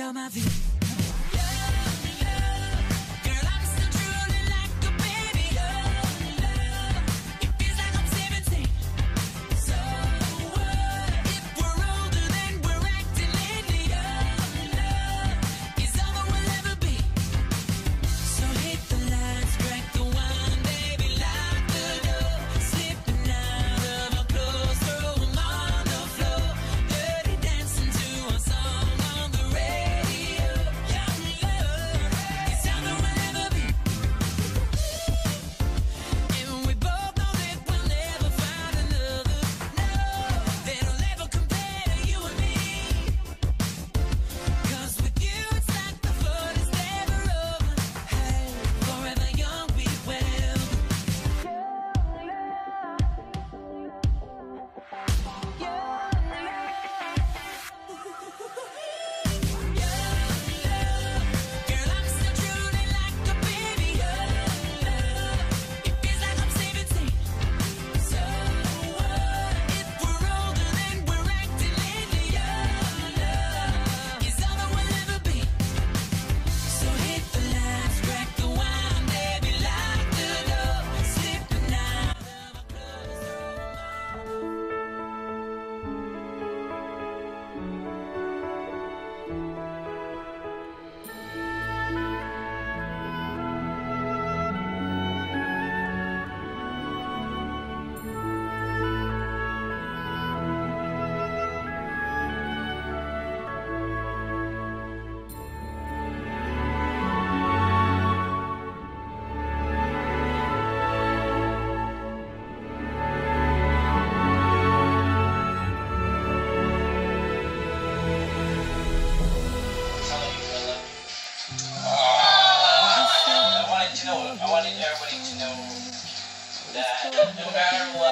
dans ma vie. Girl, I'm still truly like a baby. It feels like I'm 17. So what if we're older than we're acting lately? Is all that we'll ever be. So hit the lights, crack the wine, baby, lock the door. Slipping out of our clothes, throw 'em on the floor. Dirty dancing to a song on the radio. Young love is all that we'll ever be. And we both know that we'll never find another. No, that'll ever compare to you and me. 'Cause with you it's like the flood is never over. Hey, forever young we will. Girl, I'm still truly like a baby. It feels like I'm 17. So what if we're older than we're acting lately? Is all that we'll ever be. So hit the lights, crack the wine, baby, lock the door. Slipping out of our clothes. I wanted everybody to know that no matter what,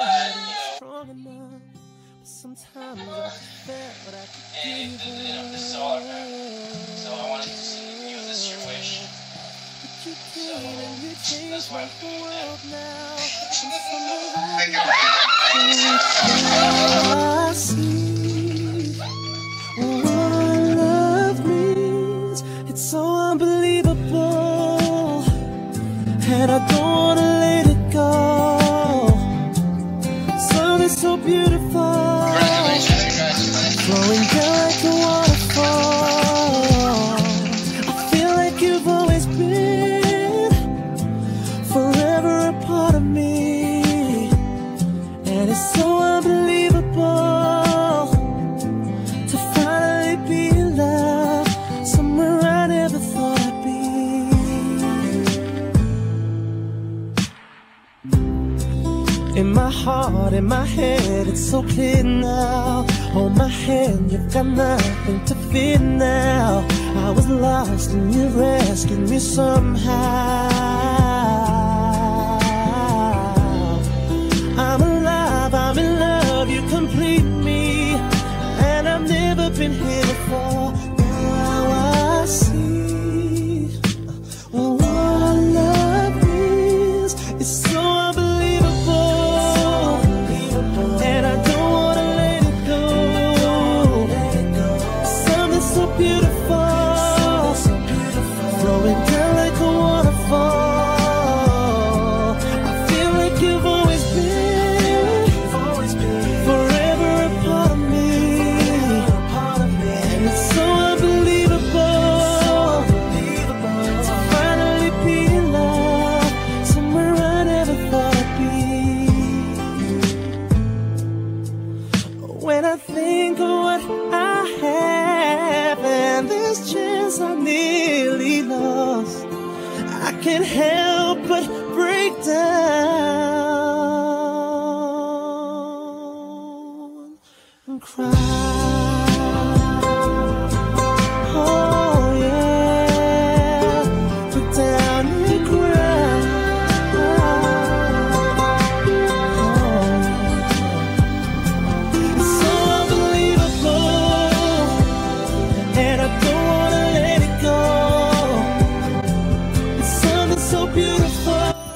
and this is all that matters. So I wanted to sing you This Is Your Wish. So that's why I'm doing that. I see what love means. It's so unbelievable, and I don't wanna let it go. Something so beautiful, flowing down like a waterfall. I feel like you've always been forever a part of me. And it's so unbelievable to finally be in love, somewhere I never thought I'd be. In my heart, in my head, it's so clear now. Hold my hand, you've got nothing to fear now. I was lost and you rescued me somehow. I'm alive, I'm in love, you complete me. And I've never been here before. Now I see what love is. It's so unbelievable, and I don't wanna let it go. Something so beautiful, flowing down like a waterfall. I feel like you've always been forever a part of me. And it's so unbelievable to finally be in love, somewhere I never thought I'd be. When I think of what I have and this chance I nearly lost, I can't help but break down and cry. Oh yeah, break down and cry. It's so unbelievable, and I don't wanna let it go. It's something so beautiful.